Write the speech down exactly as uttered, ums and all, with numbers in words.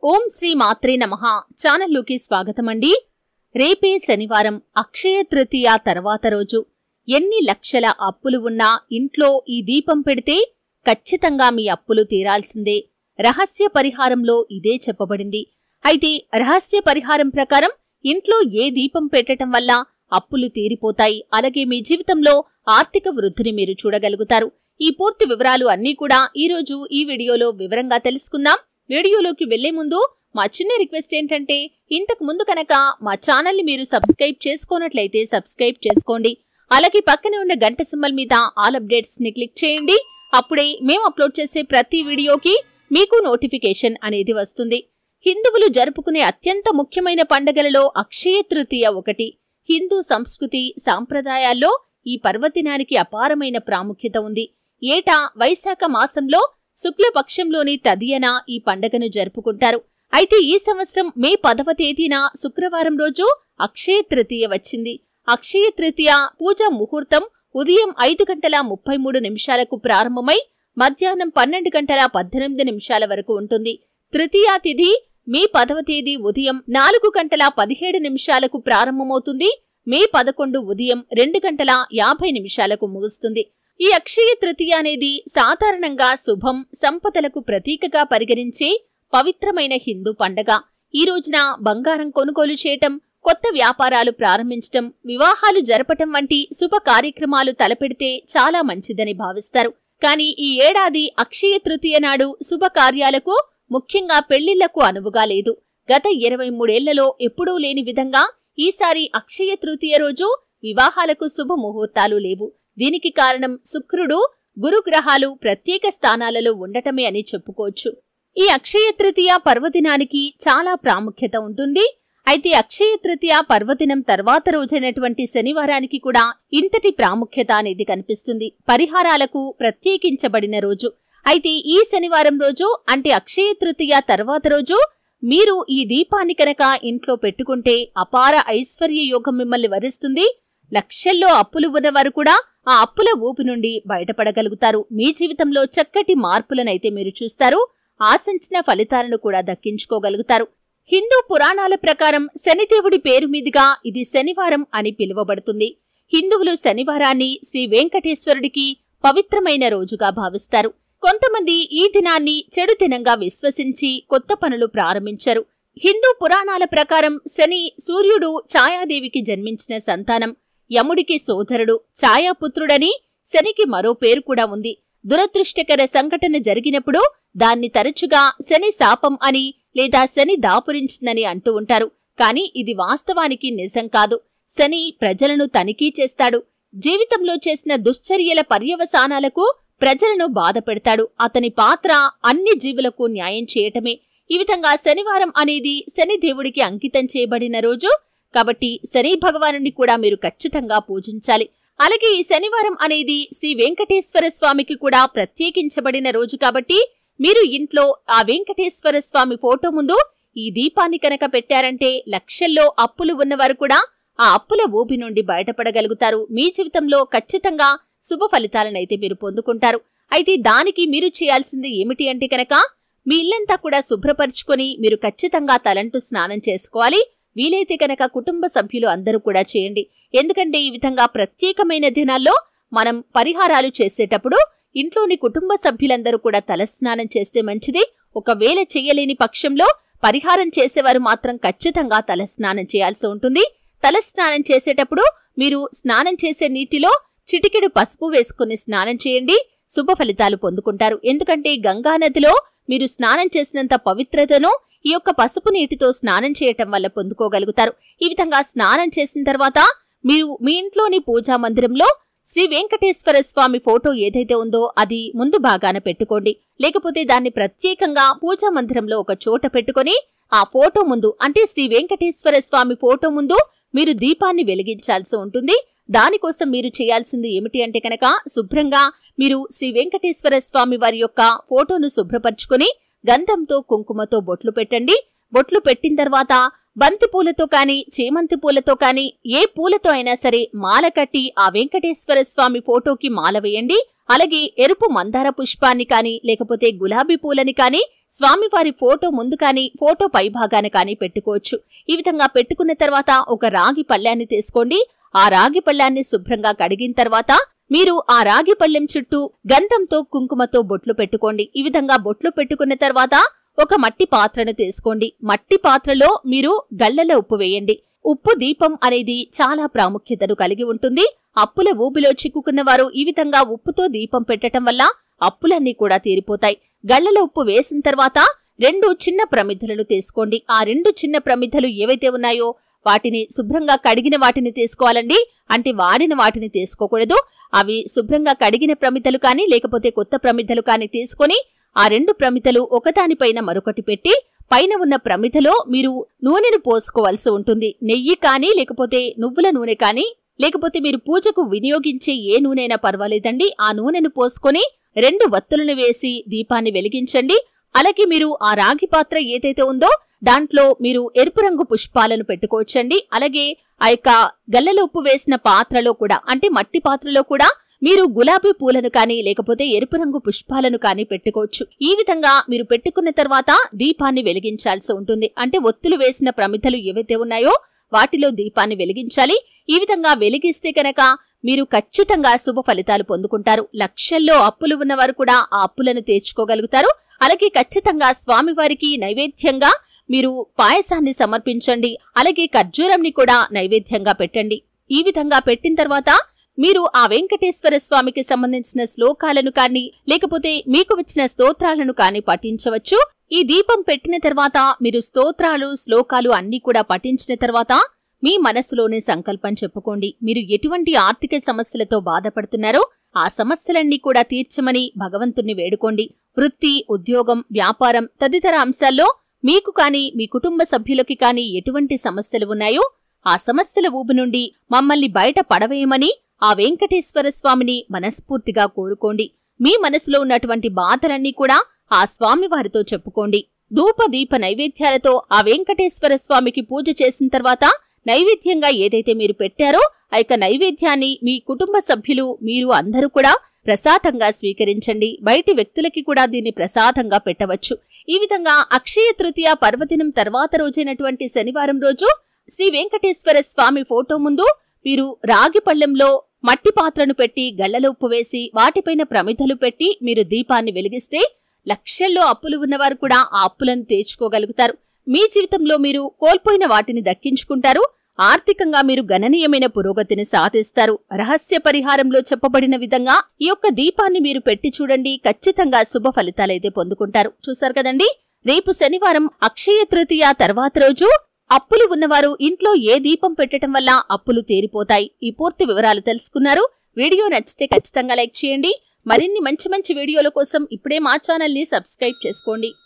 ఓం శ్రీ మాత్రే నమః ఛానల్లోకి స్వాగతమండి. రేపే శనివారం, అక్షయ తృతీయ తర్వాత రోజు. ఎన్ని లక్షల అప్పులు ఉన్నా ఇంట్లో ఈ దీపం పెడితే ఖచ్చితంగా మీ అప్పులు తీరాల్సిందే. రహస్య పరిహారంలో ఇదే చెప్పబడింది. అయితే రహస్య పరిహారం ప్రకారం ఇంట్లో ఏ దీపం పెట్టడం వల్ల అప్పులు తీరిపోతాయి, అలాగే మీ జీవితంలో ఆర్థిక వృద్ధిని మీరు చూడగలుగుతారు. ఈ పూర్తి వివరాలు అన్నీ కూడా ఈరోజు ఈ వీడియోలో వివరంగా తెలుసుకుందాం. వీడియోలోకి వెళ్లే ముందు మా చిన్న రిక్వెస్ట్ ఏంటంటే, ఇంతకు ముందు కనుక మా ఛానల్ని మీరు సబ్స్క్రైబ్ చేసుకోనట్లయితే సబ్స్క్రైబ్ చేసుకోండి. అలాగే పక్కనే ఉన్న గంట సింబల్ మీద ఆల్ అప్డేట్స్ ని క్లిక్ చేయండి. అప్పుడే మేము అప్లోడ్ చేసే ప్రతి వీడియోకి మీకు నోటిఫికేషన్ అనేది వస్తుంది. హిందువులు జరుపుకునే అత్యంత ముఖ్యమైన పండుగలలో అక్షయ తృతీయ ఒకటి. హిందూ సంస్కృతి సాంప్రదాయాల్లో ఈ పర్వదినానికి అపారమైన ప్రాముఖ్యత ఉంది. ఏటా వైశాఖ మాసంలో శుక్లపక్షంలోని తదియన ఈ పండుగను జరుపుకుంటారు. అయితే ఈ సంవత్సరం మే పదవ తేదీన శుక్రవారం రోజు అక్షయ తృతీయ వచ్చింది. అక్షయ తృతీయ పూజా ముహూర్తం ఉదయం ఐదు గంటల ముప్పై మూడు నిమిషాలకు ప్రారంభమై మధ్యాహ్నం పన్నెండు గంటల పద్దెనిమిది నిమిషాల వరకు ఉంటుంది. తృతీయ తిథి మే పదవ తేదీ ఉదయం నాలుగు గంటల పదిహేడు నిమిషాలకు ప్రారంభమవుతుంది. మే పదకొండు ఉదయం రెండు గంటల యాభై నిమిషాలకు ముగుస్తుంది. ఈ అక్షయ తృతీయ అనేది సాధారణంగా శుభం, సంపదలకు ప్రతీకగా పరిగణించే పవిత్రమైన హిందూ పండగ. ఈ రోజున బంగారం కొనుగోలు చేయటం, కొత్త వ్యాపారాలు ప్రారంభించటం, వివాహాలు జరపటం వంటి శుభ కార్యక్రమాలు తలపెడితే చాలా మంచిదని భావిస్తారు. కానీ ఈ ఏడాది అక్షయ తృతీయ నాడు శుభకార్యాలకు, ముఖ్యంగా పెళ్లిళ్లకు అనువుగా లేదు. గత ఇరవై మూడేళ్లలో ఎప్పుడూ లేని విధంగా ఈసారి అక్షయ తృతీయ రోజు వివాహాలకు శుభముహూర్తాలు లేవు. దీనికి కారణం శుక్రుడు, గురుగ్రహాలు ప్రత్యేక స్థానాలలో ఉండటమే అని చెప్పుకోవచ్చు. ఈ అక్షయ తృతీయ పర్వదినానికి చాలా ప్రాముఖ్యత ఉంటుంది. అయితే అక్షయ తృతీయ పర్వదినం తర్వాత రోజైనటువంటి శనివారానికి కూడా ఇంతటి ప్రాముఖ్యత అనేది కనిపిస్తుంది. పరిహారాలకు ప్రత్యేకించబడిన రోజు. అయితే ఈ శనివారం రోజు అంటే అక్షయ తృతీయ తర్వాత రోజు మీరు ఈ దీపాన్ని కనుక ఇంట్లో పెట్టుకుంటే అపార ఐశ్వర్య యోగం మిమ్మల్ని వరిస్తుంది. లక్షల్లో అప్పులు ఉన్నవారు కూడా ఆ అప్పుల ఊపి నుండి బయటపడగలుగుతారు. మీ జీవితంలో చక్కటి మార్పులనైతే మీరు చూస్తారు. ఆశించిన ఫలితాలను కూడా దక్కించుకోగలుగుతారు. హిందూ పురాణాల ప్రకారం శనిదేవుడి పేరు మీదుగా ఇది శనివారం అని పిలువబడుతుంది. హిందువులు శనివారాన్ని శ్రీ వెంకటేశ్వరుడికి పవిత్రమైన రోజుగా భావిస్తారు. కొంతమంది ఈ దినాన్ని చెడు దినంగా విశ్వసించి కొత్త పనులు ప్రారంభించారు. హిందూ పురాణాల ప్రకారం శని సూర్యుడు ఛాయాదేవికి జన్మించిన సంతానం. యముడికి సోదరుడు, ఛాయాపుత్రుడని శనికి మరో పేరు కూడా ఉంది. దురదృష్టకర సంఘటన జరిగినప్పుడు దాన్ని తరచుగా శని శాపం అని లేదా శని దాపురించిందని అంటూ ఉంటారు. కానీ ఇది వాస్తవానికి నిజం కాదు. శని ప్రజలను తనిఖీ చేస్తాడు. జీవితంలో చేసిన దుశ్చర్యల పర్యవసానాలకు ప్రజలను బాధపెడతాడు. అతని పాత్ర అన్ని జీవులకు న్యాయం చేయటమే. ఈ విధంగా శనివారం అనేది శని దేవుడికి అంకితం చేయబడిన రోజు. కాబట్టి శని భగవానుని కూడా మీరు ఖచ్చితంగా పూజించాలి. అలాగే ఈ శనివారం అనేది శ్రీ వెంకటేశ్వర స్వామికి కూడా ప్రత్యేకించబడిన రోజు. కాబట్టి మీరు ఇంట్లో ఆ వెంకటేశ్వర స్వామి ఫోటో ముందు ఈ దీపాన్ని కనుక పెట్టారంటే లక్షల్లో అప్పులు ఉన్నవారు కూడా ఆ అప్పుల ఊబి నుండి బయటపడగలుగుతారు. మీ జీవితంలో ఖచ్చితంగా శుభ ఫలితాలనైతే మీరు పొందుకుంటారు. అయితే దానికి మీరు చేయాల్సింది ఏమిటి అంటే కనుక మీ ఇల్లంతా కూడా శుభ్రపరుచుకొని మీరు ఖచ్చితంగా తలంటూ స్నానం చేసుకోవాలి. వీలైతే కనుక కుటుంబ సభ్యులు అందరూ కూడా చేయండి. ఎందుకంటే ఈ విధంగా ప్రత్యేకమైన దినాల్లో మనం పరిహారాలు చేసేటప్పుడు ఇంట్లోని కుటుంబ సభ్యులందరూ కూడా తలస్నానం చేస్తే మంచిది. ఒకవేళ చేయలేని పక్షంలో పరిహారం చేసేవారు మాత్రం ఖచ్చితంగా తలస్నానం చేయాల్సి ఉంటుంది. తలస్నానం చేసేటప్పుడు మీరు స్నానం చేసే నీటిలో చిటికెడు పసుపు వేసుకుని స్నానం చేయండి. శుభ ఫలితాలు పొందుకుంటారు. ఎందుకంటే గంగా నదిలో మీరు స్నానం చేసినంత పవిత్రతను ఈ యొక్క పసుపు నీటితో స్నానం చేయటం వల్ల పొందుకోగలుగుతారు. ఈ విధంగా స్నానం చేసిన తర్వాత మీరు మీ ఇంట్లోని పూజా మందిరంలో శ్రీ వెంకటేశ్వర స్వామి ఫోటో ఏదైతే ఉందో అది ముందు భాగాన పెట్టుకోండి. లేకపోతే దాన్ని ప్రత్యేకంగా పూజా మందిరంలో ఒక చోట పెట్టుకుని ఆ ఫోటో ముందు అంటే శ్రీ వెంకటేశ్వర స్వామి ఫోటో ముందు మీరు దీపాన్ని వెలిగించాల్సి ఉంటుంది. దానికోసం మీరు చేయాల్సింది ఏమిటి అంటే కనుక శుభ్రంగా మీరు శ్రీ వెంకటేశ్వర స్వామి వారి యొక్క ఫోటోను శుభ్రపరచుకుని గంధంతో కుంకుమతో బొట్లు పెట్టండి. బొట్లు పెట్టిన తర్వాత బంతి పూలతో కాని చేమంతి పూలతో కాని ఏ పూలతో అయినా సరే మాల కట్టి ఆ వెంకటేశ్వర స్వామి ఫోటోకి మాల వేయండి. అలాగే ఎరుపు మందార పుష్పాన్ని కాని లేకపోతే గులాబీ పూలని కాని స్వామివారి ఫోటో ముందు కానీ ఫోటో పైభాగాన కానీ పెట్టుకోవచ్చు. ఈ విధంగా పెట్టుకున్న తర్వాత ఒక రాగి పళ్ళ్యాన్ని తీసుకోండి. ఆ రాగి పళ్ళ్యాన్ని శుభ్రంగా కడిగిన తర్వాత మీరు ఆ రాగి పళ్లెం చుట్టూ గంధంతో కుంకుమతో బొట్లు పెట్టుకోండి. ఈ విధంగా బొట్లు పెట్టుకున్న తర్వాత ఒక మట్టి పాత్రను తీసుకోండి. మట్టి పాత్రలో మీరు గళ్లల ఉప్పు వేయండి. ఉప్పు దీపం అనేది చాలా ప్రాముఖ్యతను కలిగి ఉంటుంది. అప్పుల ఊబిలో చిక్కుకున్న వారు ఈ విధంగా ఉప్పుతో దీపం పెట్టడం వల్ల అప్పులన్నీ కూడా తీరిపోతాయి. గళ్లల ఉప్పు వేసిన తర్వాత రెండు చిన్న ప్రమిదలను తీసుకోండి. ఆ రెండు చిన్న ప్రమిదలు ఏవైతే ఉన్నాయో వాటిని శుభ్రంగా కడిగిన వాటిని తీసుకోవాలండి. అంటే వాడిన వాటిని తీసుకోకూడదు. అవి శుభ్రంగా కడిగిన ప్రమిదలు కానీ లేకపోతే కొత్త ప్రమిదలు కానీ తీసుకొని ఆ రెండు ప్రమిదలు ఒకదానిపైన మరొకటి పెట్టి పైన ఉన్న ప్రమిదలో మీరు నూనెను పోసుకోవాల్సి ఉంటుంది. నెయ్యి కానీ లేకపోతే నువ్వుల నూనె కానీ లేకపోతే మీరు పూజకు వినియోగించే ఏ నూనెైనా పర్వాలేదండి. ఆ నూనెను పోసుకొని రెండు వత్తులను వేసి దీపాన్ని వెలిగించండి. అలాగే మీరు ఆ రాగి పాత్ర ఏదైతే ఉందో దాంట్లో మీరు ఎరుపు రంగు పుష్పాలను పెట్టుకోవచ్చండి. అలాగే ఆ యొక్క గల్లల ఉప్పు వేసిన పాత్రలో కూడా అంటే మట్టి పాత్రలో కూడా మీరు గులాబీ పూలను కానీ లేకపోతే ఎరుపు రంగు పుష్పాలను కానీ పెట్టుకోవచ్చు. ఈ విధంగా మీరు పెట్టుకున్న తర్వాత దీపాన్ని వెలిగించాల్సి ఉంటుంది. అంటే ఒత్తులు వేసిన ప్రమిదలు ఏవైతే ఉన్నాయో వాటిలో దీపాన్ని వెలిగించాలి. ఈ విధంగా వెలిగిస్తే కనుక మీరు ఖచ్చితంగా శుభ ఫలితాలు పొందుకుంటారు. లక్షల్లో అప్పులు ఉన్నవారు కూడా ఆ అప్పులను తీర్చుకోగలుగుతారు. అలాగే ఖచ్చితంగా స్వామివారికి నైవేద్యంగా మీరు పాయసాన్ని సమర్పించండి. అలాగే ఖర్జూరంని కూడా నైవేద్యంగా పెట్టండి. ఈ విధంగా పెట్టిన తర్వాత మీరు ఆ వెంకటేశ్వర స్వామికి సంబంధించిన శ్లోకాలను కానీ లేకపోతే మీకు వచ్చిన స్తోత్రాలను కానీ పఠించవచ్చు. ఈ దీపం పెట్టిన తర్వాత మీరు స్తోత్రాలు శ్లోకాలు అన్ని కూడా పఠించిన తర్వాత మీ మనస్సులోనే సంకల్పం చెప్పుకోండి. మీరు ఎటువంటి ఆర్థిక సమస్యలతో బాధపడుతున్నారో ఆ సమస్యలన్నీ కూడా తీర్చమని భగవంతుణ్ణి వేడుకోండి. వృత్తి, ఉద్యోగం, వ్యాపారం తదితర అంశాల్లో మీకు కానీ మీ కుటుంబ సభ్యులకి కానీ ఎటువంటి సమస్యలు ఉన్నాయో ఆ సమస్యల ఊబి నుండి మమ్మల్ని బయట పడవేయమని ఆ వెంకటేశ్వర స్వామిని మనస్ఫూర్తిగా కోరుకోండి. మీ మనసులో ఉన్నటువంటి బాధలన్నీ కూడా ఆ స్వామివారితో చెప్పుకోండి. ధూప దీప నైవేద్యాలతో ఆ వెంకటేశ్వర స్వామికి పూజ చేసిన తర్వాత నైవేద్యంగా ఏదైతే మీరు పెట్టారో ఆ యొక్క నైవేద్యాన్ని మీ కుటుంబ సభ్యులు మీరు అందరూ కూడా ప్రసాదంగా స్వీకరించండి. బయటి వ్యక్తులకి కూడా దీన్ని ప్రసాదంగా పెట్టవచ్చు. ఈ విధంగా అక్షయ తృతీయ పర్వదినం తర్వాత రోజైనటువంటి శనివారం రోజు శ్రీ వెంకటేశ్వర స్వామి ఫోటో ముందు మీరు రాగి పళ్లెంలో మట్టి పాత్రను పెట్టి గళ్లలో ఉప్పు వేసి వాటిపైన ప్రమిదలు పెట్టి మీరు దీపాన్ని వెలిగిస్తే లక్షల్లో అప్పులు ఉన్నవారు కూడా ఆ అప్పులను తీర్చుకోగలుగుతారు. మీ జీవితంలో మీరు కోల్పోయిన వాటిని దక్కించుకుంటారు. ఆర్థికంగా మీరు గణనీయమైన పురోగతిని సాధిస్తారు. రహస్య పరిహారంలో చెప్పబడిన విధంగా ఈ యొక్క దీపాన్ని మీరు పెట్టి చూడండి. ఖచ్చితంగా శుభ ఫలితాలైతే పొందుకుంటారు. చూశారు కదండి. రేపు శనివారం అక్షయ తృతీయ తర్వాత రోజు అప్పులు ఉన్నవారు ఇంట్లో ఏ దీపం పెట్టడం వల్ల అప్పులు తీరిపోతాయి. ఈ పూర్తి వివరాలు తెలుసుకున్నారు. వీడియో నచ్చితే ఖచ్చితంగా లైక్ చేయండి. మరిన్ని మంచి మంచి వీడియోల కోసం ఇప్పుడే మా ఛానల్ ని సబ్స్క్రైబ్ చేసుకోండి.